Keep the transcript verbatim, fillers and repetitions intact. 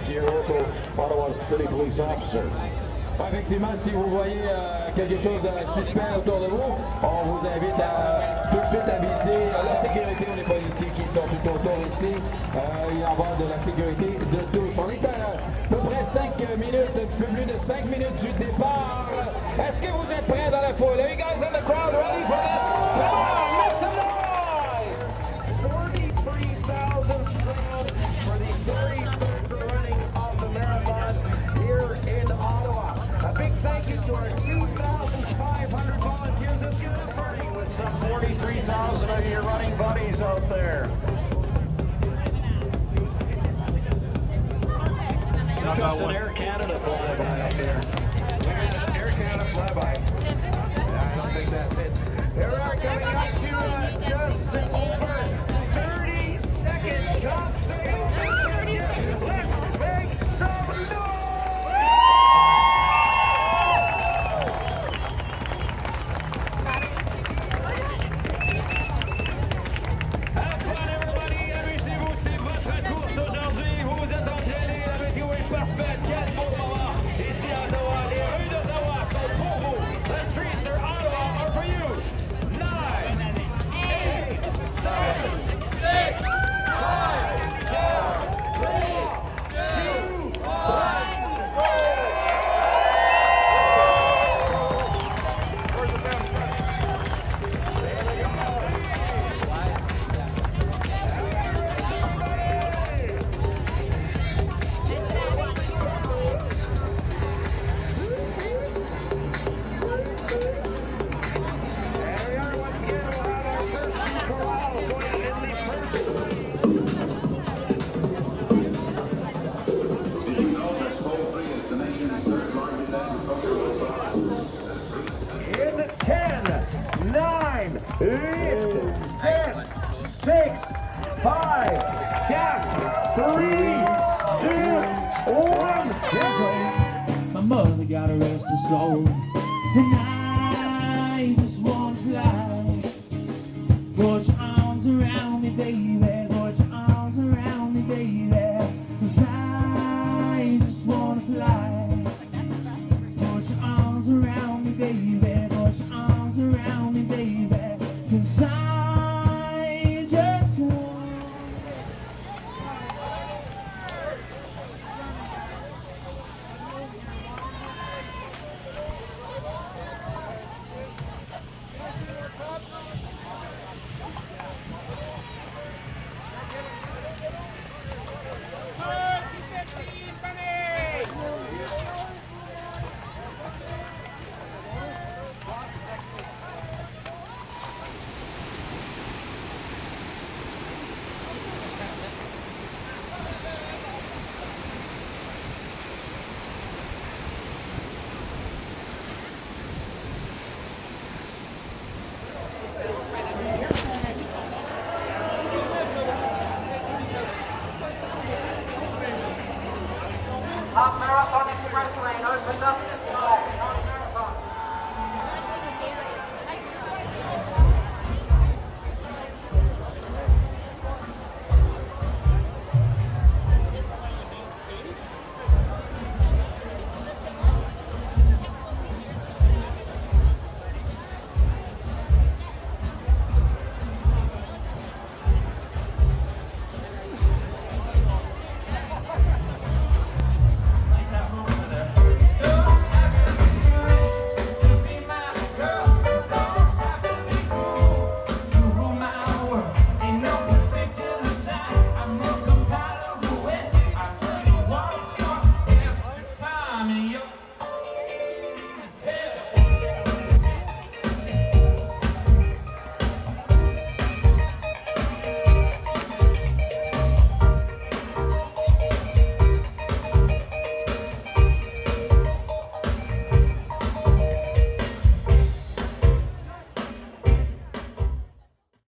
to your local Ottawa City Police officer. Effectivement, si vous voyez euh, quelque chose de suspect autour de vous, on vous invite à tout de suite aviser la sécurité ou les policiers qui sont tout autour ici. Euh, il en va de la sécurité de tous. On est à peu près cinq minutes, un petit peu plus de cinq minutes du départ. Est-ce que vous êtes prêts dans la foule? Are you guys in the crowd ready for this? Come on, make some noise! forty-three thousand strong for the thirty-third running of the marathon here in Ottawa. A big thank you to our two thousand five hundred volunteers. Let's get it burning with some forty-three thousand of your running buddies out there. That's an Air Canada flyby up there. We got an Air Canada flyby. Yeah, I don't think that's it. There we are coming up to uh, just over thirty seconds. Top sail. Let's make some noise! Have fun, everybody. Amusez-vous, c'est votre course aujourd'hui. Vous vous êtes entraînés, la météo est parfaite. Quel beau moment ici à Ottawa. Les rues d'Ottawa sont pour vous. The streets of Ottawa are for you. Nine, eight, seven, six, five, four, three, two, one. Where's the best friend? There we go. Eight, seven, six, five, four, three, two, one. My mother got to rest her soul, and I just want to fly. But